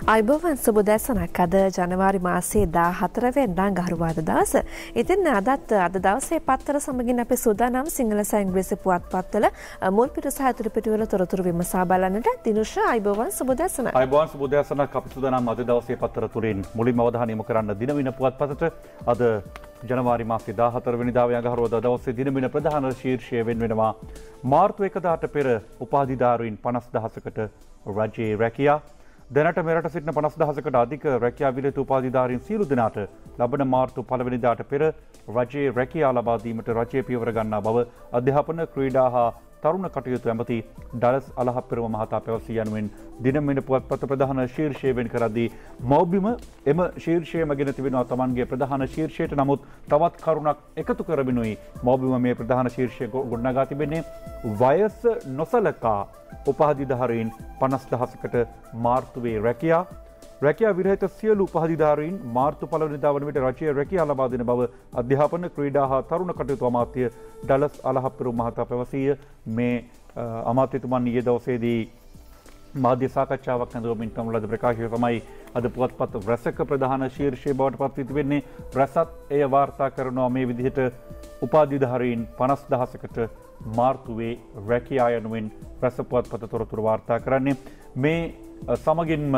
අයිබෝවන් සුබදැසනක් අද ජනවාරි මාසයේ 14 වෙනිදා ගහරුවාද දවස. ඉතින් අදත් අද දවසේ පත්තර සමගින් අපි සූදානම් සිංහල සහ ඉංග්‍රීසි පුවත්පත්වල මුල් පිට සහ අතුරු පිටවල තොරතුරු විමසා බලන්නට. දිනුෂ අයිබෝවන් සුබදැසනක්. අයිබෝවන් සුබදැසනක් අපි සූදානම් අද දවසේ පත්තර තුලින් මුලින්ම අවධානය යොමු කරන්න දිනවින පුවත්පතට. අද ජනවාරි මාසයේ 14 වෙනිදා ගහරුවාද දවසේ දිනවින ප්‍රධාන ශීර්ෂය වෙනවා මාර්තු 1 දාට පෙර උපාධිධාරීන් 50000කට රජයේ රැකියා. දැනට මෙරට සිටින 50000කට අධික රැකියා විරහිත උපාධිධාරීන් සියලු දෙනාට ලබන මාර්තු 1 වෙනිදාට පෙර රජයේ රැකියා ලබා දීමට රජය පියවර ගන්නා බව අධ්‍යාපන ක්‍රීඩා හා තරුණ කටයුතු ඇමති ඩලස් අලහප්පෙරුම මහතා පැවසී යනුවෙන් දිනමින පුවත්පත ප්‍රධාන ශීර්ෂය වෙන් කරද්දී මෞබිම එම ශීර්ෂයම ගෙන තිබෙනවා තමන්ගේ ප්‍රධාන ශීර්ෂයට. නමුත් තවත් කරුණක් එකතු කරමිනුයි මෞබිම මේ ප්‍රධාන ශීර්ෂය ගොඩනගා තිබෙන්නේ. වයස නොසලකා උපාධිධාරීන් 50000කට මාර්තුවේ රැකියා විරහිත සියලු උපාධිධාරීන් මාර්තු 1 වෙනිදා වන විට රජයේ රැකියා ලබා දෙන බව අධ්‍යාපන ක්‍රීඩා හා තරුණ කටයුතු අමාත්‍ය ඩලස් අලහප්පෙරුම මහතා පැවසීය. මේ අමාත්‍යතුමන් ඊයේ දවසේදී මාධ්‍ය සාකච්ඡාවක් ඇඳවමින් කරන ලද ප්‍රකාශය තමයි අද පුවත්පත් රැසක ප්‍රධාන ශීර්ෂය බවට පත් වී තිබෙන්නේ. රැසත් එය වාර්තා කරනවා මේ විදිහට උපාධිධාරීන් 50000කට මාර්තුවේ රැකියා යනුවෙන් රැස පුවත්පත තොරතුරු වාර්තා කරන්නේ. මේ සමගින්ම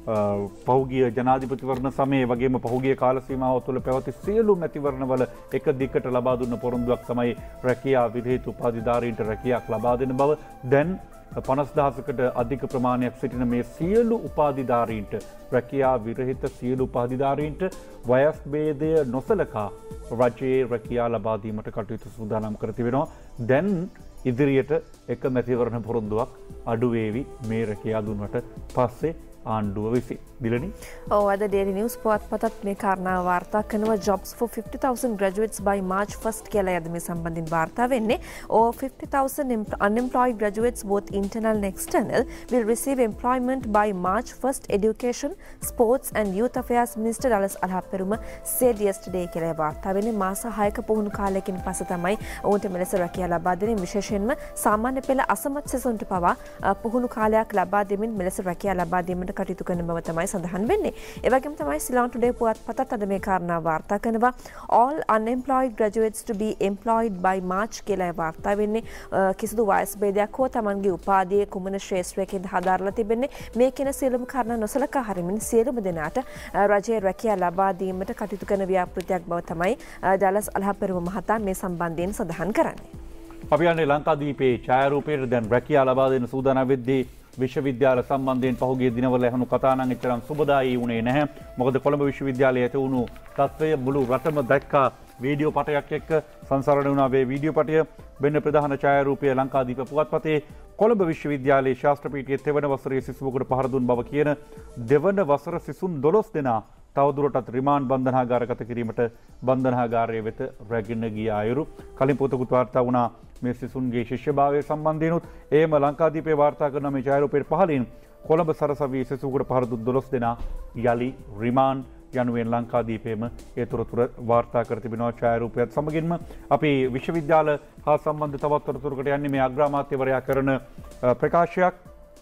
පහුගිය ජනාධිපතිවරණ සමයේ වගේම පහුගිය කාල සීමාව තුළ පැවති සියලු මැතිවරණවල එක දිගට ලබා දුන්න පොරොන්දුවක් තමයි රැකියා විරහිත උපාධිධාරීන්ට රැකියාවක් ලබා දෙන බව. දැන් 50000කට අධික ප්‍රමාණයක් සිටින මේ සියලු උපාධිධාරීන්ට රැකියා විරහිත සියලු උපාධිධාරීන්ට වයස් භේදය නොසලකා රජයේ රැකියා ලබා දීමට කටයුතු සූදානම් කර තිබෙනවා. දැන් ඉදිරියට එක මැතිවරණ පොරොන්දුවක් අඩු වේවි මේ රැකියා දුන්නට පස්සේ ආණ්ඩුව විසින්. දිලනි අද Daily News පුවත්පතත් මේ කාරණාව වාර්තා කරනවා. jobs for 50,000 graduates by March 1st කියලා යද මේ සම්බන්ධයෙන් වාර්තා වෙන්නේ. Over 50,000 unemployed graduates both internal and external will receive employment by March 1st. Education, Sports and Youth Affairs Minister Dallas Alhapperuma said yesterday කියලා වාර්තා වෙන්නේ. මාස 6ක පුහුණු කාලයකින් පස්සේ තමයි ඔවුන්ට මෙලෙස රැකියාව ලබා දෙන්නේ. විශේෂයෙන්ම සාමාන්‍ය පෙළ අසමත් සෙසුන්ට පවා පුහුණු කාලයක් ලබා දෙමින් මෙලෙස රැකියාව ලබා දීමට කටයුතු කරන බව තමයි සඳහන් වෙන්නේ. ඒ වගේම තමයි Ceylon Today පුවත්පතත් අද මේ කාරණාව වාර්තා කරනවා. All unemployed graduates to be employed by March කියලා වාර්තා වෙන්නේ. කිසිදු වයස් භේදයක් හෝ තමන්ගේ උපාධියේ කුමන ශ්‍රේෂ්ඨයකින්ද හදාරලා තිබෙන්නේ. මේ කියන සියලුම කාරණා නොසලකා හරිමින් සියලුම දෙනාට රජයේ රැකියාව ලබා දීමට කටයුතු කරන ව්‍යාපෘතියක් බව තමයි ඩලස් අලහප්පෙරුම මහතා මේ සම්බන්ධයෙන් සඳහන් කරන්නේ. අපි යන්නේ ලංකාදීපේ ඡායාරූපයට දැන් රැකියාව ලබා දෙන සූදානම් වෙද්දී විශ්වවිද්‍යාල සම්බන්ධයෙන් පහුගිය දිනවල ඇහුණු කතා නම් එතරම් සුබදායී වුණේ නැහැ. මොකද කොළඹ විශ්වවිද්‍යාලයේ ඇති වුණු තත්ත්වය මුළු රටම දැක්කා. වීඩියෝ පටයක් එක්ක සංසරණය වුණා. මේ වීඩියෝ පටය වෙන්න ප්‍රධාන ඡායාරූපය ලංකාදීප පුවත්පතේ කොළඹ විශ්වවිද්‍යාලයේ ශාස්ත්‍ර පීඨයේ තෙවන වසරේ සිසුවෙකුට පහර දුන් බව කියන දෙවන වසර සිසුන් 12 දෙනා තවදුරටත් රිමාන්ඩ් බන්ධනාගාරගත කිරීමට බන්ධනාගාරයේ වෙත රැගෙන ගිය අයුරු කලින් පොතකුත් වාර්තා වුණා. මේ සිසුන්ගේ ශිෂ්‍යභාවය සම්බන්ධයෙන්ුත් එහෙම ලංකාදීපේ වාර්තා කරන මේ ඡායාරූපයේ පහලින් කොළඹ සරසවි සිසුවෙකුට පහර දුන් 12 දෙනා යලි රිමාන්ඩ් යනුවෙන් ලංකාදීපේම ඒ තොරතුරු වාර්තා කර තිබෙනවා. ඡායාරූපයත් සමගින්ම අපි විශ්වවිද්‍යාල හා සම්බන්ධ තවත් තොරතුරකට යන්නේ. මේ අග්‍රාමාත්‍යවරයා කරන ප්‍රකාශයක්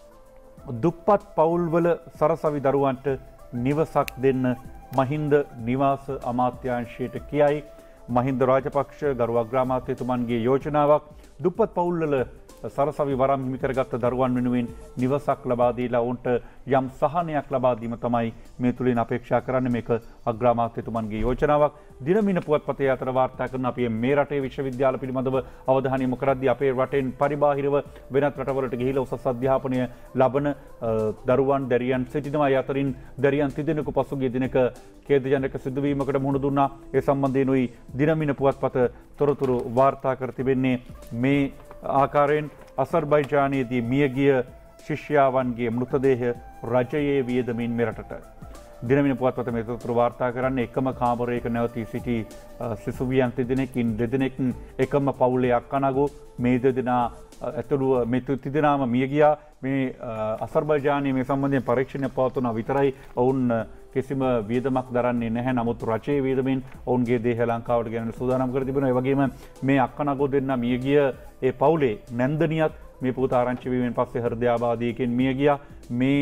දුප්පත් පවුල්වල සරසවි දරුවන්ට නිවසක් දෙන්න මහින්ද නිවාස අමාත්‍යාංශයට කියයි. මහින්ද රාජපක්ෂ ගරු අග්‍රාමාත්‍යතුමන්ගේ යෝජනාවක් දුප්පත් පවුල්වල සරසවි වරම් හිමි කරගත්ත දරුවන් වෙනුවෙන් නිවසක් ලබා දීලා ඔවුන්ට යම් සහනයක් ලබා දීම තමයි මේ තුලින් අපේක්ෂා කරන්නේ. මේක අග්‍රාමාත්‍යතුමන්ගේ යෝජනාවක්. දිනමින පුවත්පතේ අතර වාර්තා කරන අපි මේ රටේ විශ්වවිද්‍යාල පිළිබඳව අවධානය යොමු කරද්දී අපේ රටෙන් පරිබාහිරව වෙනත් රටවලට ගිහිලා උසස් අධ්‍යාපනය ලබන දරුවන් දැරියන් සිටිනවා. ඒ අතරින් දැරියන් තිදෙනෙකු පසුගිය දිනක ඛේදජනක සිදුවීමකට මුහුණ දුන්නා. ඒ සම්බන්ධයෙන්ුයි දිනමින පුවත්පත තොරතුරු වාර්තා කර තිබෙන්නේ. මේ ආකාරයෙන් අසර්බයිජානයේදී මියගිය ශිෂ්‍යාවන්ගේ මෘතදේහ රජයේ වියදමින් මෙරටට. දිනමින පුවත්පත මේ තොරතුරු වාර්තා කරන්නේ එකම කාමරයක නැවතී සිටි සිසුවියන් තිදෙනෙකින් දෙදෙනෙක් එකම පවුලේ අක්කනගෝ මේ දෙදෙනා ඇතුළු මේ තිදෙනාම මිය ගියා. මේ අසර්බයිජානයේ මේ සම්බන්ධයෙන් පරීක්ෂණ පවත්වනවා විතරයි. ඔවුන් කිසිම වියදමක් දරන්නේ නැහැ. නමුත් රජයේ වියදමෙන් ඔවුන්ගේ දේහ ලංකාවට ගෙනන සූදානම් කර තිබෙනවා. ඒ වගේම මේ අක්කනගෝ දෙන්න මිය ගිය ඒ පවුලේ නැන්දනියත් මේ පුතාරංචි වීමෙන් පස්සේ හෘදයාබාධයකින් මිය ගියා. මේ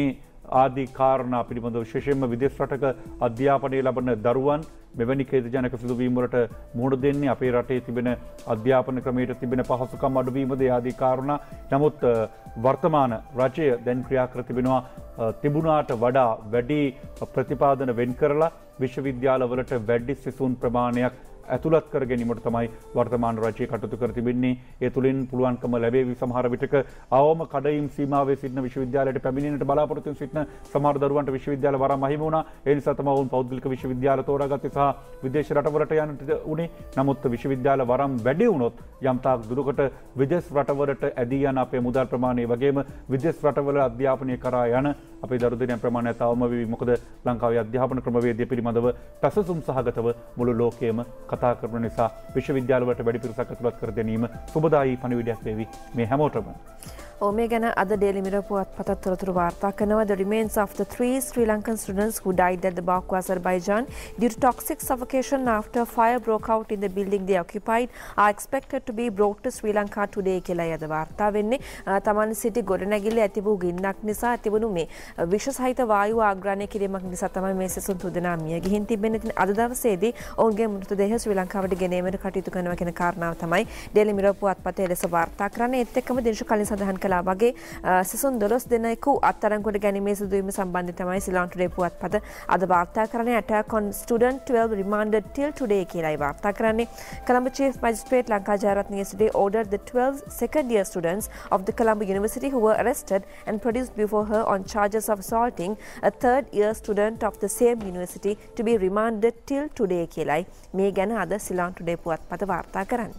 ආදී කාරණා පිළිබඳව විශේෂයෙන්ම විදේශ රටක අධ්‍යාපනය ලබන දරුවන් මෙවැනි ඛේදජනක සිදුවීම් වලට මුහුණ දෙන්නේ අපේ රටේ තිබෙන අධ්‍යාපන ක්‍රමයට තිබෙන පහසුකම් අඩුවීමද ආදී කාරණා. නමුත් වර්තමාන රජය දැන් ක්‍රියා කර තිබෙනවා තිබුණාට වඩා වැඩි ප්‍රතිපාදන වෙන් කරලා විශ්වවිද්‍යාලවලට වැඩි සිසුන් ප්‍රමාණයක් ඇතුළත් කර ගැනීමට තමයි වර්තමාන රජය කටයුතු කර තිබෙන්නේ. ඒ තුළින් පුළුවන්කම ලැබේවි සමහර විටක අවම කඩයිම් සීමාවේ සිටින විශ්වවිද්‍යාලයට පැමිණෙන්නට බලාපොරොත්තු වෙන සිටින සමහර දරුවන්ට විශ්වවිද්‍යාල වරම් අහිමි වුණා. ඒ නිසා තමයි වුන් පෞද්ගලික විශ්වවිද්‍යාල තෝරාගත්තේ සහ විදේශ රටවලට යන්නට උනේ. නමුත් විශ්වවිද්‍යාල වරම් වැඩි වුණොත් යම් තාක් දුරකට විදේශ රටවලට ඇදී යන අපේ මුදල් ප්‍රමාණය වගේම විදේශ රටවල අධ්‍යාපනය කරා යන අපේ දරු දෙනියන් ප්‍රමාණය තවම වෙවි. මොකද ලංකාවේ අධ්‍යාපන ක්‍රමවේදය පිළිබඳව පැසසුම් සහගතව මුළු ලෝකයේම කතා කරන නිසා විශ්වවිද්‍යාලවලට වැඩි පිරිසක් ඇතුළත් කර ගැනීම සුබදායී පණිවිඩයක් වේවි මේ හැමෝටම. මේ ගැන අද Daily Mirror පුවත්පතත් තොරතුරු වාර්තා කරනවා. The remains of the 3 Sri Lankan students who died at the Baku, Azerbaijan due to toxic suffocation after fire broke out in the building they occupied are expected to be brought to Sri Lanka today කියලා යද වාර්තා වෙන්නේ. තමන් සිටි ගොඩනැගිල්ල ඇතිවූ ගින්නක් නිසා ඇතිවුණු මේ විෂ සහිත වායුව ආග්‍රහණය කිරීමක් නිසා තමයි මේ සිසුන් තුදෙනා මිය ගිහින් තිබෙන්නේ. ඉතින් අද දවසේදී ඔවුන්ගේ මෘතදේහ ශ්‍රී ලංකාවට ගෙනීමට කටයුතු කරනවා කියන කාරණාව තමයි Daily Mirror පුවත්පතේ ලෙස වාර්තා කරන්නේ. ඒත් එක්කම දිනශ කලින් සඳහන් කළා වගේ සිසුන් 12 දෙනෙකු අත්අඩංගුවට ගැනීමේ සිදුවීම සම්බන්ධයෙන් තමයි Ceylon Today පුවත්පත අද වාර්තා කරන්නේ. Attack on student 12 remanded till today කියලායි වාර්තා කරන්නේ. Colombo Chief Magistrate Lanka Jayaratne yesterday ordered the 12 second-year students of the Colombo University who were arrested and produced before her on charges of assaulting a third-year student of the same university to be remanded till today කියලායි මේ ගැන අද Ceylon Today පුවත්පත වාර්තා කරන්නේ.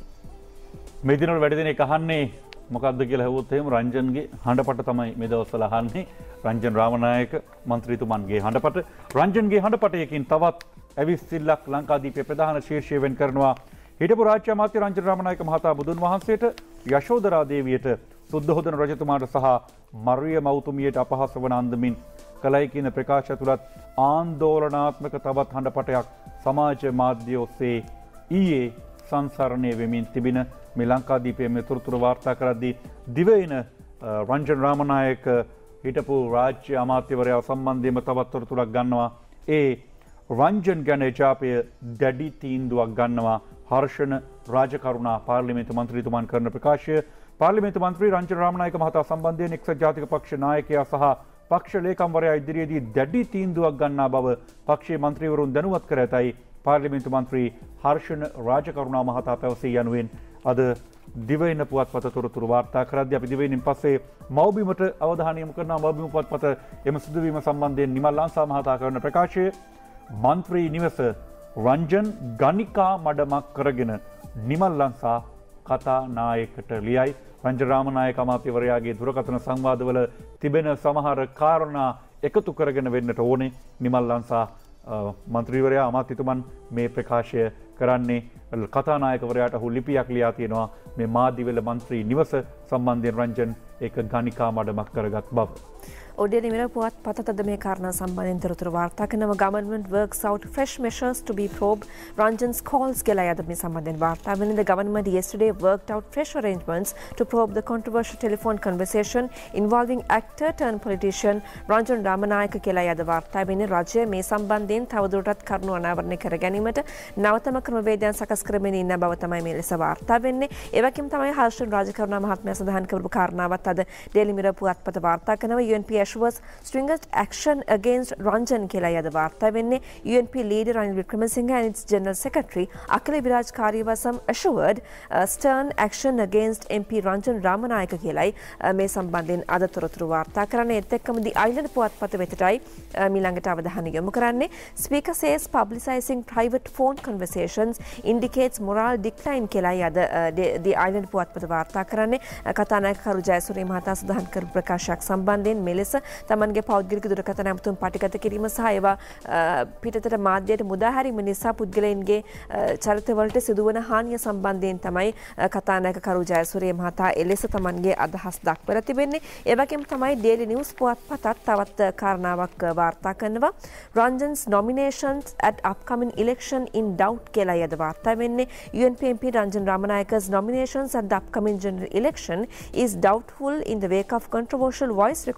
මේ දිනවල වැඩි දිනක් අහන්නේ මොකක්ද කියලා හෙව්වොත් එහෙම රංජන්ගේ හඬපට තමයි මේ දවස්වල අහන්නේ. රංජන් රාමනායක මන්ත්‍රීතුමන්ගේ හඬපට. රංජන්ගේ හඬපටයකින් තවත් ඇවිස්සිල්ලක් ලංකාදීපයේ ප්‍රධාන ශීර්ෂය වෙන් කරනවා. හිටපු රාජ්‍ය අමාත්‍ය රංජන් රාමනායක මහතා බුදුන් වහන්සේට යශෝදරා දේවියට සුද්ධෝදන රජතුමාට සහ මරිය මෞතුමියට අපහාස වන අන්දමින් කලයි කියන ප්‍රකාශය තුලත් ආందోලනාත්මක තවත් හඬපටයක් සමාජ මාධ්‍ය ඔස්සේ ඊයේ සංසරණය වෙමින් තිබෙන මේ ලංකාදීපයේ මේ තොරතුරු වාර්තා කරද්දී දිවයින රංජන් රාමනායක හිටපු රාජ්‍ය අමාත්‍යවරයා සම්බන්ධයෙන්ම තවත් තොරතුරක් ගන්නවා. ඒ රංජන් ගැන ජාපය දැඩි තීන්දුවක් ගන්නවා. හර්ෂණ රාජකරුණා පාර්ලිමේන්තු මන්ත්‍රීතුමන් කරන ප්‍රකාශය. පාර්ලිමේන්තු මන්ත්‍රී රංජන් රාමනායක මහතා සම්බන්ධයෙන් එක්සත් ජාතික පක්ෂ නායකයා සහ පක්ෂ ලේකම්වරයා ඉදිරියේදී දැඩි තීන්දුවක් ගන්නා බව පක්ෂයේ මන්ත්‍රීවරුන් දැනුවත් කර ඇතයි පාර්ලිමේන්තු මන්ත්‍රී හර්ෂණ රාජකරුණා මහතා පැවසී යනුවෙන් අද දිවයින පුවත්පත තොරතුරු වාර්තා කරද්දී අපි දිවයිනින් පස්සේ මව්බිමට අවධානය යොමු කරනවා. මව්බිම පුවත්පත එම සිදුවීම සම්බන්ධයෙන් නිමල් ලංසා මහතා කරන ප්‍රකාශය මන්ත්‍රී නිවස රංජන් ගණිකා මඩමක් කරගෙන නිමල් ලංසා කතා නායකට ලියයි. රංජන් රාමනායක අමාත්‍යවරයාගේ දුරකථන සංවාදවල තිබෙන සමහර කාරණා එකතු කරගෙන වෙන්නට ඕනේ. නිමල් ලංසා මන්ත්‍රීවරයා අමාත්‍යතුමන් මේ ප්‍රකාශය කරන්නේ කතානායකවරයාට ඔහු ලිපියක් ලියා තියෙනවා මේ මාදිවල මන්ත්‍රී නිවස සම්බන්ධයෙන් රංජන් ඒක ගණිකා මඩමක් කරගත් බව. Daily Mirror පුවත්පතත් අද මේ කාරණා සම්බන්ධයෙන් තොරතුරු වාර්තා කරනවා. Government works out fresh measures to be probed Ranjan's calls කියලා යද මේ සම්බන්ධයෙන් වාර්තා වෙන්නේ. The government yesterday worked out fresh arrangements to probe the controversial telephone conversation involving actor turned politician Ranjan Ramanayaka කියලා යද වාර්තා වෙන්නේ. රජය මේ සම්බන්ධයෙන් තවදුරටත් කරුණු අනාවරණය කර ගැනීමට නවතම ක්‍රමවේදයන් සකස් කරමින් ඉන්න බව තමයි මේ ලෙස වාර්තා වෙන්නේ. ඒ වගේම තමයි හර්ෂන් රාජකරුණා මහත්මයා සඳහන් කරපු කාරණාවත් අද Daily Mirror පුවත්පත වාර්තා කරනවා. UNP was stringent action against Ranjan කියලා යද වාර්තා වෙන්නේ. UNP leader Ranil Wickremesinghe and its General Secretary Akila Viraj Kariyavasam assured stern action against MP Ranjan Ramanayaka කියලායි මේ සම්බන්ධයෙන් අද තොරතුරු වාර්තා කරන්නේ. ඒත් එක්කම The Island පුවත්පත වෙතටයි මීළඟට අවධානය යොමු කරන්නේ. Speaker says publicizing private phone conversations indicates moral decline කියලායි අද The Island පුවත්පත වාර්තා කරන්නේ. කතානායක කරු ජයසූරිය මහතා සඳහන් කරපු ප්‍රකාශයක් සම්බන්ධයෙන් මෙලෙස තමන්ගේ පෞද්ගලික දුරකථන ඇමතුම් පටිගත කිරීම සහ ඒවා පිටතට මාධ්‍යයට මුදා හැරීම නිසා පුද්ගලයන්ගේ චරිතවලට සිදුවන හානිය සම්බන්ධයෙන් තමයි කතානායක කරු ජයසූරිය මහතා එලෙස තමන්ගේ අදහස් දක්වලා තිබෙන්නේ. ඒ වගේම තමයි Daily News පුවත්පතත් තවත් කාරණාවක් වාර්තා කරනවා. Ranjan's nominations at upcoming election in doubt කියලා යද වාර්තා වෙන්නේ. UNP MP Ranjan Ramanayaka's nominations at the upcoming general election is doubtful in the wake of controversial voice recordings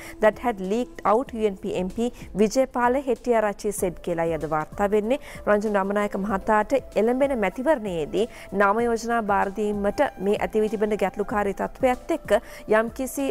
that had leaked out, UNP MP Vijaypala Hettiarachchi said කියලායි අද වාර්තා වෙන්නේ. රංජන් රාමනායක මහතාට එළඹෙන මැතිවරණයේදී නාම යෝජනා බාර දීමට මේ ඇති වී තිබෙන ගැටලුකාරී තත්ත්වයක් එක්ක යම්කිසි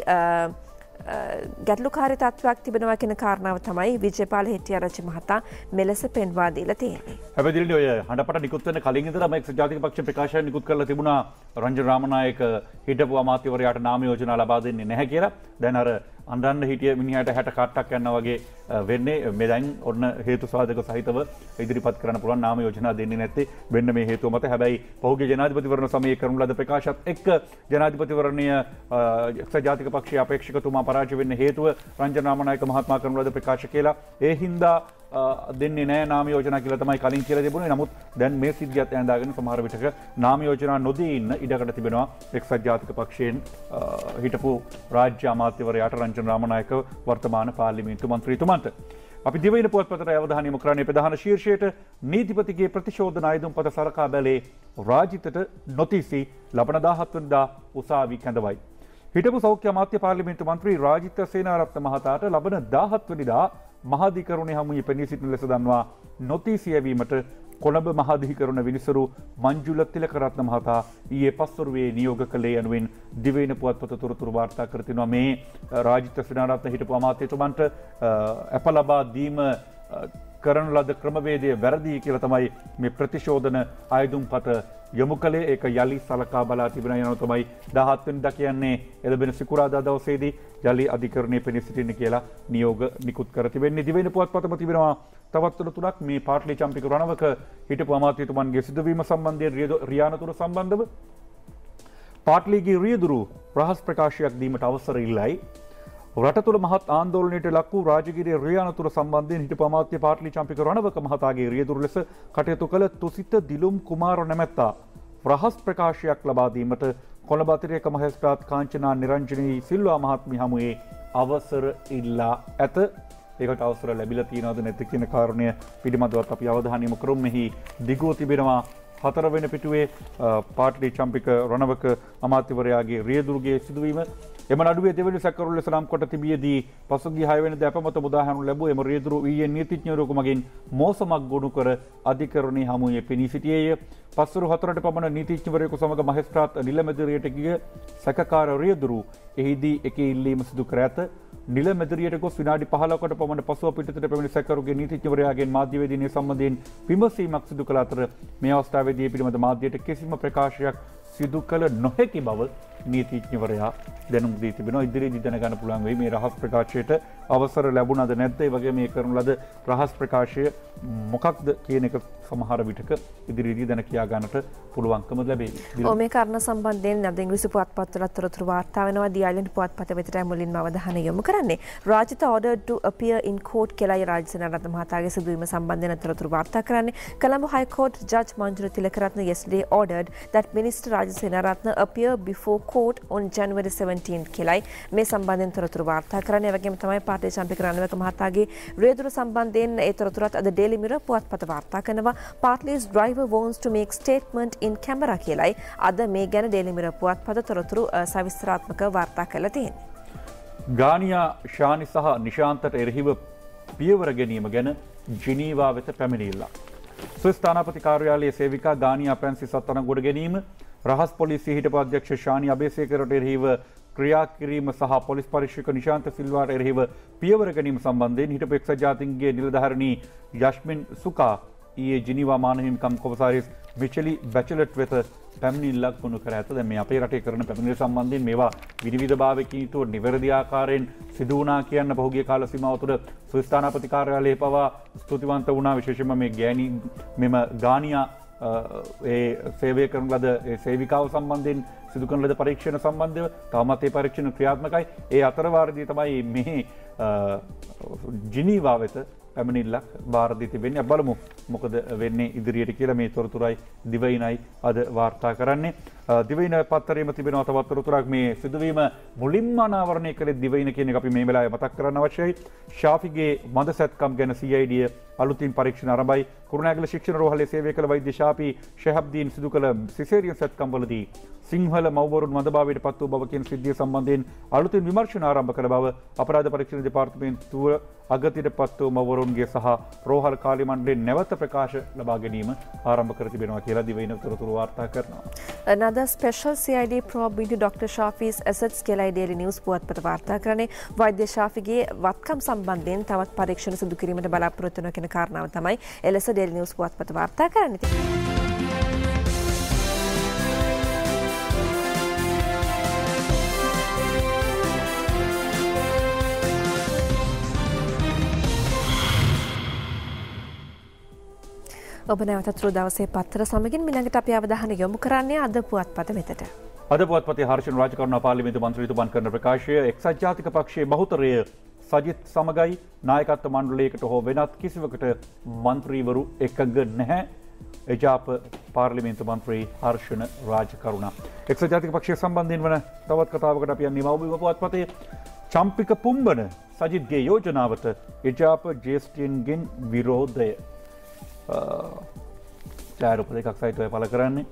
ගැටලුකාරී තත්ත්වයක් තිබෙනවා කියන කාරණාව තමයි විජේපාල හෙට්ටිආරච්චි මහතා මෙලෙස පෙන්වා දීලා තියෙන්නේ. හැබැයි දිලින් ඔය හඬපට නිකුත් වෙන කලින් ඉඳලා එක්සත් ජාතික පක්ෂ ප්‍රකාශය නිකුත් කරලා තිබුණා රංජන් රාමනායක හිටපු අමාත්‍යවරයාට නාම යෝජනා ලබා දෙන්නේ නැහැ කියලා. දැන් අර අඬන්න හිටිය මිනිහට 60 කාට්ටක් යනවා වගේ වෙන්නේ. මේ දැන් ඔන්න හේතු සාධක සහිතව ඉදිරිපත් කරන්න පුළුවන් නාම යෝජනා දෙන්නේ නැත්තේ වෙන්න මේ හේතුව මත. හැබැයි පහුගිය ජනාධිපතිවරණ සමයේ කරන ලද ප්‍රකාශත් එක්ක ජනාධිපතිවරණය එක්සත් ජාතික පක්ෂයේ අපේක්ෂකතුමා පරාජය වෙන්න හේතුව රංජන් රාමනායක මහත්මයා කරන ලද ප්‍රකාශ කියලා. ඒ හින්දා දෙන්නේ නැහැ නාම යෝජනා කියලා තමයි කලින් කියලා තිබුණේ. නමුත් දැන් මේ සිද්ධියත් ඇඳාගෙන සමහර විටක නාම යෝජනා නොදී ඉන්න ඉඩකඩ තිබෙනවා එක්සත් ජාතික පක්ෂයෙන් හිටපු රාජ්‍ය අමාත්‍යවරයාට රංජන් රාමනායක වර්තමාන පාර්ලිමේන්තු මන්ත්‍රීතුමන්ට. අපි දිවයින පුවත්පතට අවධානය යොමු කරන්නේ ප්‍රධාන ශීර්ෂයට නීතිපතිගේ ප්‍රතිශෝධන අයදුම් පත සලකා බැලේ රාජිතට නොතිසි ලබන 17 වෙනිදා උසාවි කැඳවයි. හිටපු සෞඛ්‍ය අමාත්‍ය පාර්ලිමේන්තු මන්ත්‍රී රාජිත සේනාරත්න මහතාට ලබන 17 වෙනිදා මහාධිකරණයේ හමුවේ පෙනී සිටින ලෙස දන්වා නොතිසි යැවීමට කොළඹ මහාධිකරණ විනිසුරු මංජුල තිලකරත්න මහතා ඊයේ පස්වරුවේ නියෝග කළේ යනුවෙන් දිවයින පුවත්පත තොරතුරු වාර්තා කර තිනවා. මේ රාජිත සේනාරත්න හිටපු අමාත්‍යතුමන්ට අප ලබා දීම කරන ලද ක්‍රමවේදය වැරදි කියලා තමයි මේ ප්‍රතිශෝධන ආයුධම් පත යොමු කළේ. ඒක යලි සලකා බලා තිබෙන යනවා තමයි 17 වෙනිදා කියන්නේ එළඹෙන සිකුරාදා දවසේදී යලි අධිකරණයේ පෙනී සිටින්න කියලා නියෝග නිකුත් කර තිබෙන්නේ. දිවයින පුවත්පතම තිබෙනවා තවත් තුනක් මේ පාටලි චම්පික රණවක හිටපු අමාත්‍යතුමන්ගේ සිදුවීම සම්බන්ධයෙන් රියානතුරු සම්බන්ධව පාටලිගේ රියදුරු රහස් ප්‍රකාශයක් දීමට අවසර ඉල්ලයි. රට තුළ මහත් ආන්දෝලනයට ලක් වූ රාජගිරිය රියානතුර සම්බන්ධයෙන් හිටපු අමාත්‍ය පාටලි චම්පික රණවක මහතාගේ රියදුරු ලෙස කටයුතු කළ තුසිත දිලුම් කුමාර නැමැත්තා රහස් ප්‍රකාශයක් ලබා දීමට කොළඹ අතිරේක මහේස්ත්‍රාත් කාංචනා නිරංජනී සිල්වා මහත්මිය හමුවේ අවසර ඉල්ලා ඇත. ඒකට අවසර ලැබිලා තියෙනවද නැද්ද කියන කාරණය පිළිබඳවත් අපි අවධානය යොමු කරමු. මෙහි දිගුව තිබෙනවා 4 වෙනි පිටුවේ පාටලි චම්පික රණවක අමාත්‍යවරයාගේ රියදුරුගේ සිදුවීම. එම නඩුවේ දෙවැනි සැකකරු ලෙස නම් කොට තිබියදී පසුගිය 6 වෙනිදා අපමත මුදා හැරණු ලැබූ එම රියදුරු ඊයේ නීතිඥවරයෙකු මගින් මෝසමක් ගොනු කර අධිකරණයේ හමුවේ පෙනී සිටියේය. පස්වරු 4ට පමණ නීතිඥවරයෙකු සමග මහේස්ත්‍රාත් නිල මැදිරියට ගිය සැකකාර රියදුරු එහිදී එකේ ඉල්ලීම සිදු කර ඇත. නිල මැදිරියට ගොස් විනාඩි 15කට පමණ පසුව පිටතට පැමිණි සැකකරුගේ නීතිඥවරයාගෙන් මාධ්‍යවේදීන් සම්බන්ධයෙන් විමසීමක් සිදු කළ අතර මේ අවස්ථාවේදී පිළිබඳ මාධ්‍යයට කිසිම ප්‍රකාශයක් සිදු කළ නොහැකි බව නීතිඥවරයා දැනුම් දී තිබෙනවා. ඉදිරියේදී දැනගන්න පුළුවන් වෙයි මේ රහස් ප්‍රකාශයට අවසර ලැබුණාද නැද්ද, ඒ වගේ මේ කරන ලද රහස් ප්‍රකාශය මොකක්ද කියන එක සමහර විටක ඉදිරියේදී දැන කියා ගන්නට පුළුවන්කම ලැබෙයි. මේ කාරණා සම්බන්ධයෙන් අද ඉංග්‍රීසි පුවත්පත්වල තොරතුරු වාර්තා වෙනවා. දී අයිලන්ඩ් පුවත්පත වෙතට මුලින්ම අවධානය යොමු කරන්නේ Rajitha ordered to appear in court කියලායි රාජිත සේනාරත්න මහතාගේ සිදුවීම සම්බන්ධයෙන් තොරතුරු වාර්තා කරන්නේ. Colombo High Court Judge Manjula Tilakaratne yesterday ordered that Minister Rajit Seenaratne appear before court on January 17th කියලායි මේ සම්බන්ධයෙන් තොරතුරු වාර්තා කරන්නේ. ඒ වගේම තමයි පාටලි චම්පික රණවක මහතාගේ රියදුරු සම්බන්ධයෙන් ඒ තොරතුරත් අද Daily Mirror පුවත්පත වාර්තා කරනවා. Partly's driver wants to make statement in camera කියලායි අද මේ ගැන Daily Mirror පුවත්පත තොරතුරු සවිස්තරාත්මක වාර්තා කරලා තියෙන්නේ. ගානියා ශානි සහ නිශාන්තට එරෙහිව පියවර ගැනීම ගැන ජිනීවා වෙත පැමිණිල්ලක්. ස්විස් තානාපති කාර්යාලයේ සේවිකා ගානියා ප්‍රැන්සිස් අත්අඩංගුවට ගැනීම, රහස් පොලිසිය හිටපු අධ්‍යක්ෂ ශානි අබේසේකරට එරෙහිව ක්‍රියා කිරීම සහ පොලිස් පරීක්ෂක නිශාන්ත සිල්වාට එරෙහිව පියවර ගැනීම සම්බන්ධයෙන් හිටපු එක්සත් ජාතීන්ගේ නිලධාරිණී යස්මින් සුකා ඊයේ ජිනීවා මානව හිමිකම් කොමසාරිස් මිචෙලි බැචලට් වෙත පැමිණිල්ලක් වුණු කර ඇත. දැන් මේ අපේ රටේ කරන පැමිණිලි සම්බන්ධයෙන් මේවා විවිධභාවයකින් යුතුව නිවැරදි ආකාරයෙන් සිදු වුණා කියන්න පහුගිය කාල සීමාව තුළ ස්විස් තානාපති කාර්යාලයේ පවා ස්තුතිවන්ත වුණා. විශේෂයෙන්ම මේ මෙම ගානියා ඒ සේවය කරන ලද සේවිකාව සම්බන්ධයෙන් සිදු කරන ලද පරීක්ෂණ සම්බන්ධව තවමත් ඒ පරීක්ෂණ ක්‍රියාත්මකයි. ඒ අතරවාරදී තමයි මේ ජිනීවා වෙත පැමිණිල්ලක් බාර දී තිබෙන්නේ. බලමු මොකද වෙන්නේ ඉදිරියට කියලා. මේ තොරතුරයි දිවයිනයි අද වාර්තා කරන්නේ. දිවයින පත්තරේම තිබෙනවා තවත් තොරතුරක් මේ සිදුවීම මුලින්ම අනාවරණය කළේ දිවයින කියන එක අපි මේ වෙලාවේ මතක් කරන්න අවශ්‍යයි. ශාෆිගේ මද සැත්කම් ගැන CID අලුතින් පරීක්ෂණ ආරම්භයි. කුරුණෑගල ශික්ෂණ රෝහලේ සේවය කළ වෛද්‍ය ශාපි ෂෙහබ්දීන් සිදු කළ සිසේරියන් සැත්කම් වලදී සිංහල මව්වරුන් මදභාවයට පත් වූ බව කියන සිද්ධිය සම්බන්ධයෙන් අලුතින් විමර්ශන ආරම්භ කළ බව අපරාධ පරීක්ෂණ දෙපාර්තමේන්තුව අගතියට පත් වූ මව්වරුන්ගේ සහ රෝහල් කාර්ය මණ්ඩලයෙන් නැවත ප්‍රකාශ ලබා ගැනීම ආරම්භ කර තිබෙනවා කියලා දිවයින තොරතුරු වාර්තා කරනවා. Another special CID probe into Dr. Shafi's assets කියලා Daily News පුවත්පත වාර්තා කරන්නේ වෛද්‍ය ශාෆිගේ වත්කම් සම්බන්ධයෙන් තවත් පරීක්ෂණ සිදු කිරීමට බලාපොරොත්තු වෙන කියන කාරණාව තමයි එලෙස Daily News පුවත්පත වාර්තා කරන්නේ. ඔබ නැවතත් දවසේ පත්තර සමගින් මිළඟට අපි අවධානය යොමු කරන්නේ අද පුවත්පත වෙතට. අද පුවත්පතේ හර්ෂණ රාජකරුණා පාර්ලිමේන්තු මන්ත්‍රීතුමන් කරන ප්‍රකාශය එක්සත් ජාතික පක්ෂයේ බහුතරය සජිත් සමගයි නායකත්ව මණ්ඩලයකට හෝ වෙනත් කිසිවකට මන්ත්‍රීවරු එකඟ නැහැ. එජාප පාර්ලිමේන්තු මන්ත්‍රී හර්ෂණ රාජකරුණා. එක්සත් ජාතික පක්ෂය සම්බන්ධයෙන් වන තවත් කතාවකට අපි යන්නේ මව්බිම පුවත්පතේ චම්පික පුම්බන සජිත්ගේ යෝජනාවට එජාප ජේෂ්ඨයන්ගෙන් විරෝධය. චාරුප දෙකක් සහිතව පළ කරන්නේ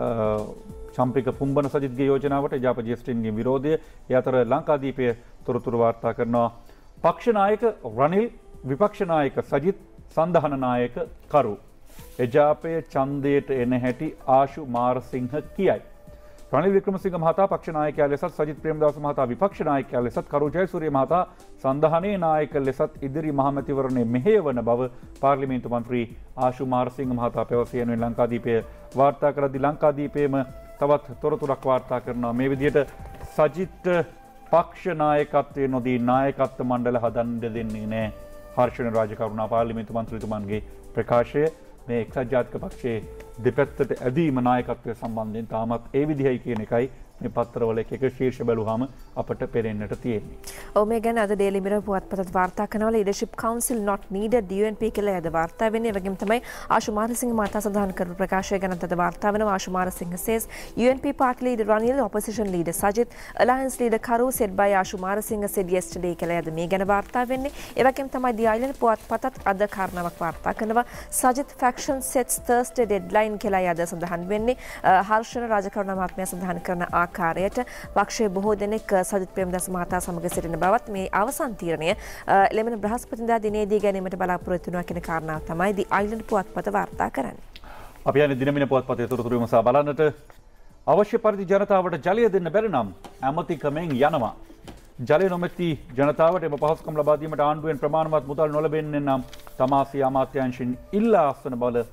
චම්පික පුම්බන සජිත්ගේ යෝජනාවට එජාප ජේෂ්ඨයන්ගේ විරෝධය. ඒ අතර ලංකාදීපය තොරතුරු වාර්තා කරනවා පක්ෂ නායක රනිල් විපක්ෂ නායක සජිත් සන්ධාන නායක කරු එජාපයේ ඡන්දයට එන හැටි ආශු මාරසිංහ කියයි. රනිල් වික්‍රමසිංහ මහතා පක්ෂ නායකයා ලෙසත් සජිත් ප්‍රේමදාස මහතා විපක්ෂ නායකයා ලෙසත් කරු ජයසූරිය මහතා සන්ධානයේ නායක ලෙසත් ඉදිරි මහමැතිවරණයේ මෙහෙයවන බව පාර්ලිමේන්තු මන්ත්‍රී ආශු මාරසිංහ මහතා පැවසිය යනුවෙන් ලංකාදීපය වාර්තා කරද්දී ලංකාදීපයේම තවත් තොරතුරක් වාර්තා කරනවා මේ විදිහට සජිත් පක්ෂ නායකත්වයේ නොදී නායකත්ව මණ්ඩල හදන්න දෙන්නේ නැහැ. හර්ෂණ රාජකරුණා පාර්ලිමේන්තු මන්ත්‍රීතුමන්ගේ ප්‍රකාශය මේ එක්සත් ජාතික පක්ෂයේ දෙපැත්තට ඇදීම නායකත්වය සම්බන්ධයෙන් තාමත් ඒ විදිහයි කියන එකයි මේ පත්තරවල එක ශීර්ෂ බැලුවාම අපට පේරෙන්නට තියෙන්නේ. ඔව් මේ ගැන අද Daily Mirror පුවත්පතත් වාර්තා කරනවා leadership council not needed UNP කියලා අද වාර්තා වෙන්නේ. ඒ වගේම තමයි ආශු මාරසිංහ මහතා සඳහන් කරපු ප්‍රකාශය ගැන අද වාර්තා වෙනවා. ආශු Marasinghe says UNP party leader Ranil opposition leader Sajid alliance leader Karu said by ආශු Marasinghe said yesterday කියලා අද මේ ගැන වාර්තා වෙන්නේ. ඒ වගේම තමයි The Island පුවත්පතත් අද කාරණාවක් වාර්තා කරනවා. Sajid faction sets Thursday deadline කියලා අද සඳහන් වෙන්නේ. හර්ෂණ රාජකරුණා මහත්මයා සඳහන් කරන ආකාරයට පක්ෂයේ බොහෝ දෙනෙක් සජිත් ප්‍රේමදාස මහතා සමග සිටින බවත් මේ අවසන් තීරණය ලෙමන බ්‍රහස්පතින්දා දිනේදී ගැනීමට බලාපොරොත්තු වෙනවා කියන කාරණාව තමයි The Island පුවත්පත වාර්තා කරන්නේ. අපි යන්නේ දිනමින පුවත්පතේ තොරතුරු විමසා බලන්නට අවශ්‍ය පරිදි ජනතාවට ජලය දෙන්න බැරි නම් ඇමතිකමෙන් යනවා. ජලය නොමැති ජනතාවට එම පහසුකම් ලබා දීමට ආණ්ඩුවෙන් ප්‍රමාණවත් මුදල් නොලැබෙන්නේ නම් තමාසී අමාත්‍යාංශයෙන් ඉල්ලා අස්වන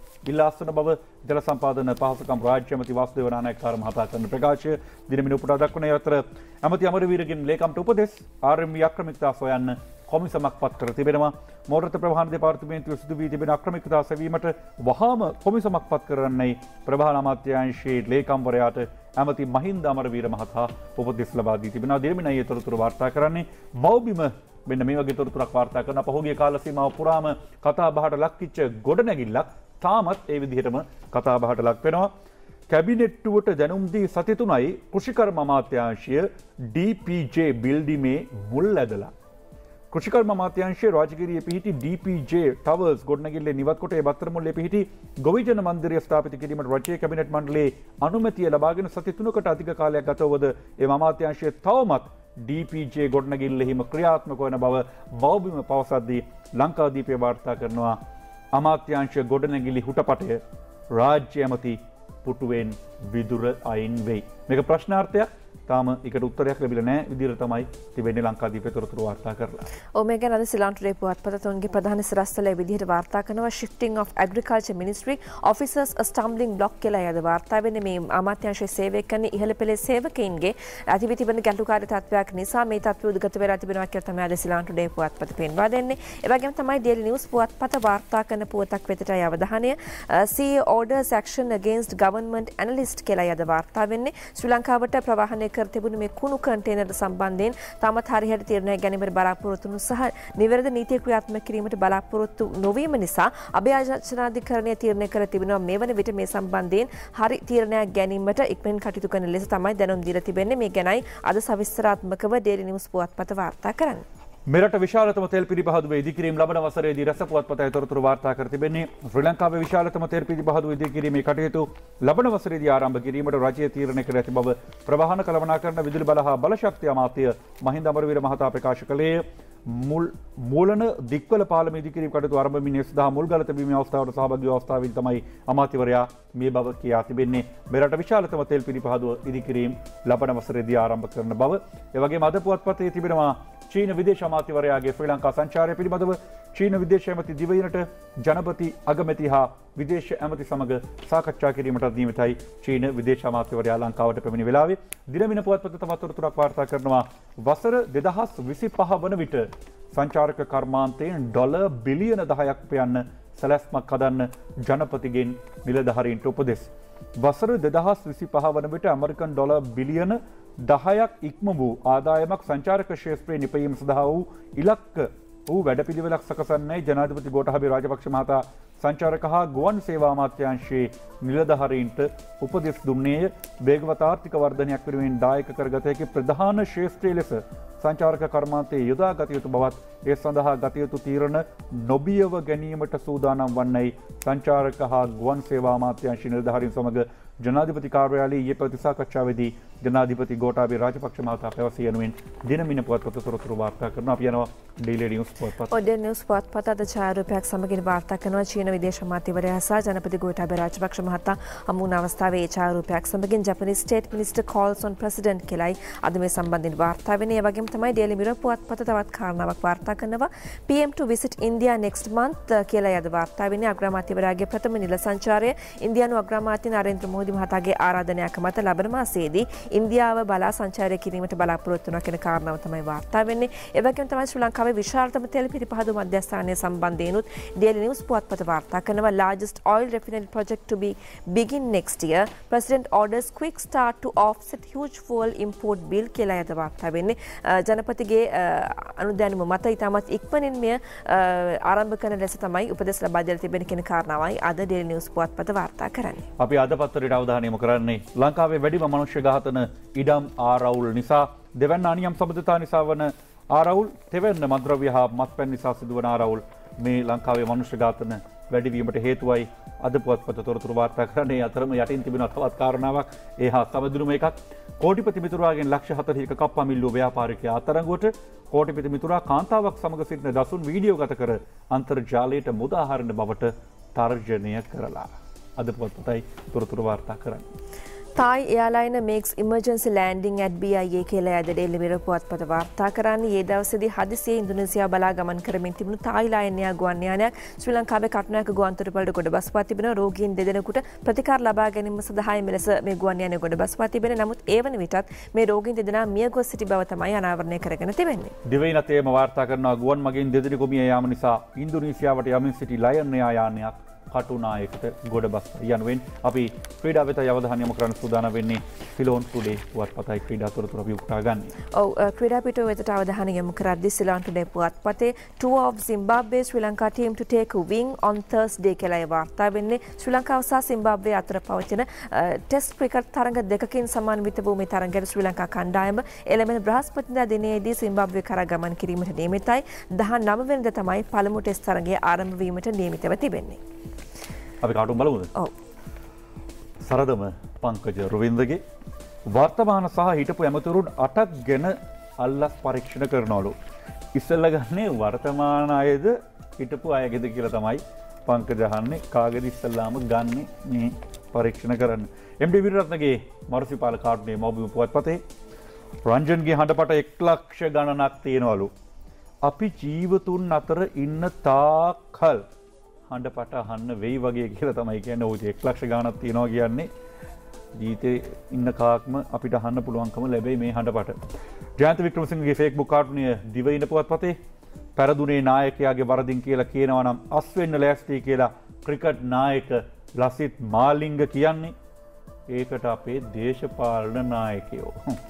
බව ජල සම්පාදන පහසුකම් රාජ්‍ය ඇමති වාසුදේව නානායක්කාර මහතා කරන ප්‍රකාශය දිනමින උපුටා දක්වන අතර ඇමති අමරවීරගෙන් ලේකම්ට උපදෙස් RMV අක්‍රමිකතා සොයන්න කොමිසමක් පත් කර තිබෙනවා. මෝටර ප්‍රවාහන දෙපාර්තමේන්තුවේ සිදු වී තිබෙන අක්‍රමිකතා සෙවීමට වහාම කොමිසමක් පත් කරන්නයි ප්‍රවාහන අමාත්‍යාංශයේ ලේකම්වරයාට ඇමති මහින්ද අමරවීර මහතා උපදෙස් ලබා දී තිබෙනවා. දිනමින ඒ තොරතුරු වාර්තා කරන්නේ මව්බිම මෙන්න මේ වගේ තොරතුරක් වාර්තා කරන පහුගිය කාල සීමාව පුරාම කතා බහට ලක්විච්ච ගොඩනැගිල්ලක් තාමත් ඒ විදිහටම කතා බහට ලක් වෙනවා. කැබිනෙට්ටුවට දැනුම් දී සති 3යි කෘෂිකර්ම අමාත්‍යාංශය DPJ බිල්ඩිමේ මුල් ඇදලා. කෘෂිකර්ම අමාත්‍යාංශයේ රාජගිරියේ පිහිටි DPJ ටවර්ස් ගොඩනැගිල්ලේ නිවත් කොට ඒ බත්තර මුල්ලේ පිහිටි ගොවිජන මන්දිරය ස්ථාපිත කිරීමට රජයේ කැබිනට් මණ්ඩලයේ අනුමැතිය ලබාගෙන සති 3කට අධික කාලයක් ගතවද ඒ අමාත්‍යාංශය තවමත් DPJ ගොඩනැගිල්ලෙහිම ක්‍රියාත්මක වන බව මව්බිම පවසද්දී ලංකාදීපය වාර්තා කරනවා. අමාත්‍යාංශ ගොඩනැගිලි හුටපටය රාජ්‍ය ඇමති පුටුවෙන් විදුර අයින් වෙයි. මේක ප්‍රශ්නාර්ථයක්. තාම එකට උත්තරයක් ලැබිලා නැහැ විදිහට තමයි තිබෙන්නේ ලංකාදීපේ තොරතුරු වාර්තා කරලා. ඔව් මේක නේද සිලාන් ටුඩේ පුවත්පත තුන්ගේ ප්‍රධාන සිරස්තල විදිහට වාර්තා කරනවා shifting of agriculture ministry officers a stumbling block කියලා යද වාර්තා වෙන්නේ මේ අමාත්‍යාංශයේ සේවය කරන ඉහළ පෙළේ සේවකයින්ගේ අතිවිති වෙන ගැටලුකාරී තත්ත්වයක් නිසා මේ තත්ත්වය උද්ගත වෙලා තිබෙනවා කියලා තමයි අද සිලාන් ටුඩේ පුවත්පත පෙන්වා දෙන්නේ. ඒ වගේම තමයි Daily News පුවත්පත වාර්තා කරන පුවතක් වෙතටයි අවධානය. CEO orders action against government analyst කියලා යද වාර්තා වෙන්නේ ශ්‍රී ලංකාවට ප්‍රවාහනය නිර්මාණය කර තිබුණු මේ කුණු කන්ටේනර් සම්බන්ධයෙන් තාමත් හරියට තීරණයක් ගැනීමට බලාපොරොත්තු වුණු සහ නිවැරදි නීතිය ක්‍රියාත්මක කිරීමට බලාපොරොත්තු නොවීම නිසා අභියාචනාධිකරණය තීරණය කර තිබෙනවා මේ වන විට මේ සම්බන්ධයෙන් හරි තීරණයක් ගැනීමට ඉක්මනින් කටයුතු කරන ලෙස තමයි දැනුම් දීලා තිබෙන්නේ. මේ ගැනයි අද සවිස්තරාත්මකව ඩේලි නිවුස් පුවත්පත වාර්තා කරන්නේ. මෙරට විශාලතම තෙල් පිළිබහදුවේ ඉදිකිරීම ලබන වසරේදී රස පුවත්පතේ තොරතුරු වාර්තා කර තිබෙන්නේ. ශ්‍රී ලංකාවේ විශාලතම තෙල් පිළිබහදුව ඉදිකිරීමේ කටයුතු ලබන වසරේදී ආරම්භ කිරීමට රජය තීරණය කර ඇති බව ප්‍රවාහන කළමනාකරණ විදුලි බල හා බල ශක්තිය අමාත්‍ය මහින්ද අමරවීර මහතා ප්‍රකාශ කළේ. මූලන දික්වල පාලම ඉදිකිරීම කටයුතු ආරම්භ වීමේ සඳහා මුල්ගල තැබීමේ අවස්ථාවට සහභාගී වූ අවස්ථාවේදී තමයි අමාත්‍යවරයා මේ බව කියා තිබෙන්නේ. මෙරට විශාලතම තෙල් පිළිබහදුව ඉදිකිරීම ලබන වසරේදී ආරම්භ කරන බව. ඒ වගේම අද පුවත්පතේ තිබෙනවා චීන විදේශ අමාත්‍යවරයාගේ ශ්‍රී ලංකා සංචාරය පිළිබඳව චීන විදේශ ඇමති දිවයිනට ජනපති අගමැති හා විදේශ ඇමති සමග සාකච්ඡා කිරීමට නියමිතයි චීන විදේශ අමාත්‍යවරයා ලංකාවට පැමිණි වෙලාවේ. දිනමින පුවත්පත තවත් තොරතුරක් වාර්තා කරනවා. වසර 2025 වන විට සංචාරක කර්මාන්තයෙන් ඩොලර් බිලියන 10ක් උපයන්න සැලැස්මක් හදන්න ජනපතිගෙන් නිලධාරීන්ට උපදෙස්. වසර 2025 වන විට ඇමරිකන් ඩොලර් බිලියන 10ක් ඉක්ම වූ ආදායමක් සංචාරක ක්ෂේත්‍රයේ නිපැයීම සඳහා වූ ඉලක්ක වූ වැඩපිළිවෙලක් සකසන්නේ ජනාධිපති ගෝඨාභය රාජපක්ෂ මහතා සංචාරක හා ගුවන් සේවා අමාත්‍යාංශයේ නිලධාරීන්ට උපදෙස් දුන්නේය. වේගවත් ආර්ථික වර්ධනයක් වෙනුවෙන් දායක කරගත හැකි ප්‍රධාන ක්ෂේත්‍රයේ ලෙස සංචාරක කර්මාන්තයේ යොදා ගත යුතු බවත් ඒ සඳහා ගත යුතු තීරණ නොබියව ගැනීමට සූදානම් වන්නයි සංචාරක හා ගුවන් සේවා අමාත්‍යාංශ නිලධාරීන් සමග ජනාධිපති කාර්යාලයේ ඊයේ පැවති සාකච්ඡාවේදී ජනාධිපති ගෝඨාභය රාජපක්ෂ මහතා පැවසී යනුවෙන් දිනමින පුවත්පත තොරතුරු වාර්තා කරනවා. අපි යනවා ඩේලි නිවුස් පුවත්පත. ඩේලි නිවුස් පුවත්පත අද ඡායාරූපයක් සමගින් වාර්තා කරනවා. චීන විදේශ අමාත්‍යවරයා සහ ජනපති ගෝඨාභය රාජපක්ෂ මහතා හමු වුණ අවස්ථාවේ ඒ ඡායාරූපයක් සමගින් Japanese state minister calls on president කියලායි අද මේ සම්බන්ධයෙන් වාර්තා වෙන්නේ. ඒ වගේම තමයි ඩේලි මිරර් පුවත්පත තවත් කාරණාවක් වාර්තා කරනවා. PM to visit India next month කියලායි අද වාර්තා වෙන්නේ. අග්‍රාමාත්‍යවරයාගේ ප්‍රථම නිල සංචාරය ඉන්දියානු අග්‍රාමාත්‍ය නරේන්ද්‍ර මෝදි මහතාගේ ආරාධනයක් මත ලබන මාසයේදී ඉන්දියාව බලා සංචාරය කිරීමට බලාපොරොත්තු වෙනවා කියන කාරණාව තමයි වාර්තා වෙන්නේ. ඒ වගේම තමයි ශ්‍රී ලංකාවේ විශාලතම තෙල් පිළිපහදු මධ්‍යස්ථානය සම්බන්ධයෙන්ුත් ඩේලි නිවුස් පුවත්පත වාර්තා කරනවා. largest oil refinery project to be begin next year. President orders quick start to offset huge fuel import bill කියලා අද වාර්තා වෙන්නේ. ජනපතිගේ අනුදැනුම මත ඉතාමත් ඉක්මනින් මෙය ආරම්භ කරන ලෙස තමයි උපදෙස් ලබා දෙලා තිබෙන කියන කාරණාවයි අද ඩේලි නිවුස් පුවත්පත වාර්තා කරන්නේ. අපි අද පත්තරයට අවධානය යොමු කරන්නේ ලංකාවේ වැඩිම මනුෂ්‍ය ඝාතන ඉඩම් ආරවුල් නිසා දෙවැන්න අනියම් සබඳතා නිසා වන ආරවුල් තෙවැන්න මද්‍රව්‍ය හා මත්පැන් නිසා සිදුවන ආරවුල් මේ ලංකාවේ මනුෂ්‍ය ඝාතන වැඩිවීමට හේතුවයි අද පුවත්පත තොරතුරු වාර්තා කරන්නේ. අතරම යටින් තිබෙන තවත් කාරණාවක් ඒ හා සමදුරුම එකක්. කෝටිපති මිතුරාගෙන් ලක්ෂ 40ක කප්පා මිල්ලුව ව්‍යාපාරිකයා අත්අඩංගුවට. කෝටිපති මිතුරා කාන්තාවක් සමග සිටින දසුන් වීඩියෝ ගත කර අන්තර්ජාලයට මුදා හරින බවට තර්ජනය කරලා. අද පුවත්පතයි තොරතුරු වාර්තා කරන්නේ. Thai airliner makes emergency landing at BIA කියලා අද ඩේලි මිරර් පුවත්පත වාර්තා කරන්නේ. ඒ දවසේදී හදිසියේ ඉන්දුනීසියාව බලා ගමන් කරමින් තිබුණු Thai airliner ගුවන් යානයක් ශ්‍රී ලංකාවේ කටුනායක ගුවන්තොටුපළට ගොඩබස්වා තිබෙනවා. රෝගීන් දෙදෙනෙකුට ප්‍රතිකාර ලබා ගැනීම සඳහා මෙලෙස මේ ගුවන් යානය ගොඩබස්වා තිබෙනවා. නමුත් ඒ වන විටත් මේ රෝගීන් දෙදෙනා මිය ගොස් සිටි බව තමයි අනාවරණය කරගෙන තිබෙන්නේ. දිවයිනත් එම වාර්තා කරනවා ගුවන් මගින් දෙදෙනෙකු මිය යාම නිසා ඉන්දුනීසියාවට යමින් සිටි ලයන් යානයක් කටුනායකට ගොඩබස් යනුවෙන් අපි ක්‍රීඩා වෙත අවධානය යොමු කරන්න සූදානම් වෙන්නේ. සිලෝන් ටුඩේ පුවත්පතයි ක්‍රීඩා තොරතුරු අපි උකටා ගන්න. ඔව් ක්‍රීඩා පිටුව වෙතට අවධානය යොමු කරද්දී සිලෝන් ටුඩේ පුවත්පතේ tour of Zimbabwe Sri Lanka team to take a wing on Thursday කියලා වාර්තා වෙන්නේ. ශ්‍රී ලංකාව සහ සිම්බාබ්වේ අතර පවතින ටෙස්ට් ක්‍රිකට් තරඟ දෙකකින් සමන්විත වූ මේ තරඟයට ශ්‍රී ලංකා කණ්ඩායම එළඹෙන බ්‍රහස්පතින්දා දිනයේදී සිම්බාබ්වේ කරා ගමන් කිරීමට නියමිතයි. 19 වෙනිදා තමයි පළමු ටෙස්ට් තරඟය ආරම්භ වීමට නියමිතව තිබෙන්නේ. අපි කාටුම් බලමුද? ඔව්. සරදම පංකජ රුවින්දගේ වර්තමාන සහ හිටපු ඇමතුරුන් 8ක් ගැන අල්ලස් පරීක්ෂණ කරනවලු. ඉස්සෙල්ලා ගන්නේ වර්තමාන අයද හිටපු අයගෙද කියලා තමයි පංකජ අහන්නේ. කාගෙද ඉස්සෙල්ලාම ගන්නේ මේ පරීක්ෂණ කරන්න. MD විරත්නගේ මරුසිපාල කාර්යයේ මෞබිම පුවත්පතේ රංජන්ගේ හඬපට 1 ලක්ෂ ගණනක් තියෙනවලු. අපි ජීවතුන් අතර ඉන්න තාකල් හඬපට අහන්න වෙයි වගේ කියලා තමයි කියන්නේ. ඔය 1 ලක්ෂ ගාණක් තියනවා කියන්නේ ජීවිතේ ඉන්න කාක්ම අපිට අහන්න පුළුවන්කම ලැබෙයි මේ හඬපට. ජයන්ත වික්‍රමසිංහගේ Facebook කාටුනිය දිවයින පුවත්පතේ පෙරදුනේ නායකයාගේ වරදින් කියලා කියනවා නම් අස් වෙන්න ලෑස්ති කියලා ක්‍රිකට් නායක ලසිත් මාලිංග කියන්නේ. ඒකට අපේ දේශපාලන නායකයෝ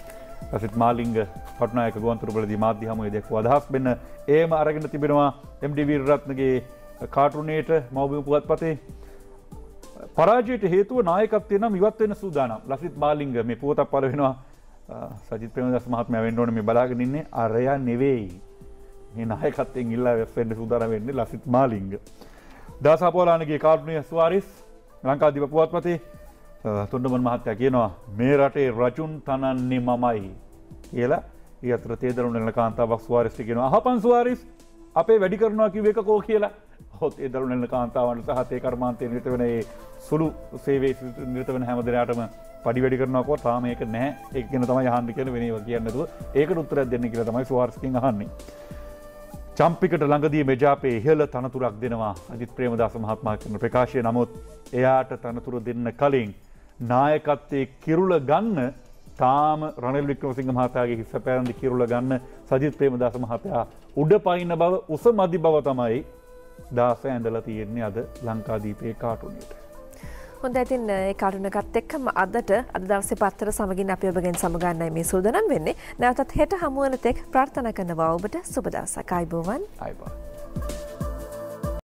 ලසිත් මාලිංග පටුනායක ගුවන්තොටුපළදී මාධ්‍ය හමුවේ දැක්වූ අදහස් මෙන්න ඒම අරගෙන තිබෙනවා MD වීරරත්නගේ කාටුනේට මව්බිම පුවත්පතේ. පරාජයට හේතුව නායකත්වය නම් ඉවත් වෙන සූදානම්. ලසිත් මාලිංග මේ පුවතක් පළ වෙනවා. සජිත් ප්‍රේමදාස මහත්මයා වෙන්න ඕනේ මේ බලාගෙන ඉන්නේ අරයා නෙවෙයි. මේ නායකත්වයෙන් ඉල්ලා වෙන්න සූදානම් වෙන්නේ ලසිත් මාලිංග. දාසපෝලානගේ කාටුනේ සුවාරිස් ලංකාදීප පුවත්පතේ තුන්ඩමන් මහත්තයා කියනවා මේ රටේ රජුන් තනන්නේ මමයි කියලා. ඒ අතර තේදරුණ නෙලන කාන්තාවක් සුවාරිස්ට කියනවා අහපන් සුවාරිස් අපේ වැඩි කරනවා කිව්ව එක කෝ කියලා. ඔහොත් ඒ දරුණ නෙලන කාන්තාවන්ට සහ තේ කර්මාන්තයේ නිරත වෙන ඒ සුළු සේවයේ නිරත වෙන හැම දෙනාටම පඩි වැඩි කරනවා කෝ තාම ඒක නැහැ. ඒක ගැන තමයි අහන්න කියන වෙනේව කියන්නේ නැතුව ඒකට උත්තරයක් දෙන්න කියලා තමයි සුවාරිස්ගෙන් අහන්නේ. චම්පිකට ළඟදී මෙජාපේ ඉහළ තනතුරක් දෙනවා අජිත් ප්‍රේමදාස මහත්මයා කරන ප්‍රකාශය. නමුත් එයාට තනතුර දෙන්න කලින් නායකත්වයේ කිරුළ ගන්න තාම රනිල් වික්‍රමසිංහ මහතාගේ හිස පැරඳි කිරුළ ගන්න සජිත් ප්‍රේමදාස මහතා උඩ පයින්න බව උස මදි බව තමයි දාස ඇඳලා තියෙන්නේ අද ලංකාදීපේ කාටුනේට. හොඳයි ඉතින් ඒ කාටුනකත් එක්කම අද දවසේ පත්තර සමගින් අපි ඔබගෙන් සමගන්නයි මේ සූදානම් වෙන්නේ. නැවතත් හෙට හමු වන තෙක් ප්‍රාර්ථනා කරනවා ඔබට සුබ දවසක්. ආයුබෝවන්. ආයුබෝවන්.